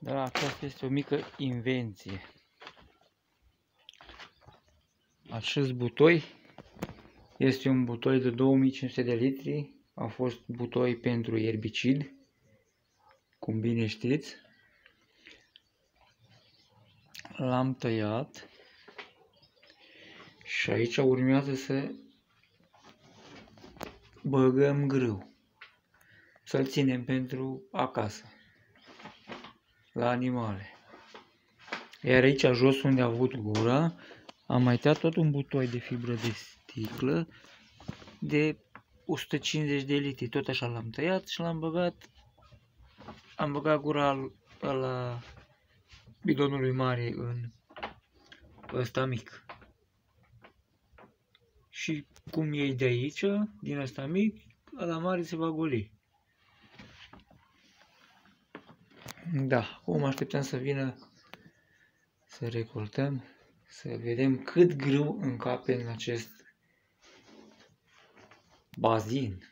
Dar aceasta este o mică invenție. Acest butoi este un butoi de 2500 de litri. A fost butoi pentru erbicid, cum bine știți. L-am tăiat și aici urmează să băgăm grâu. Să-l ținem pentru acasă, la animale. Iar aici jos unde a avut gura, am mai tăiat tot un butoi de fibră de sticlă de 150 de litri. Tot așa l-am tăiat și l-am băgat. Am băgat gura la bidonului mare în ăsta mic. Și cum iei de aici, din ăsta mic, ăla mare se va goli. Da, acum așteptăm să vină să recoltăm, să vedem cât grâu încape în acest bazin.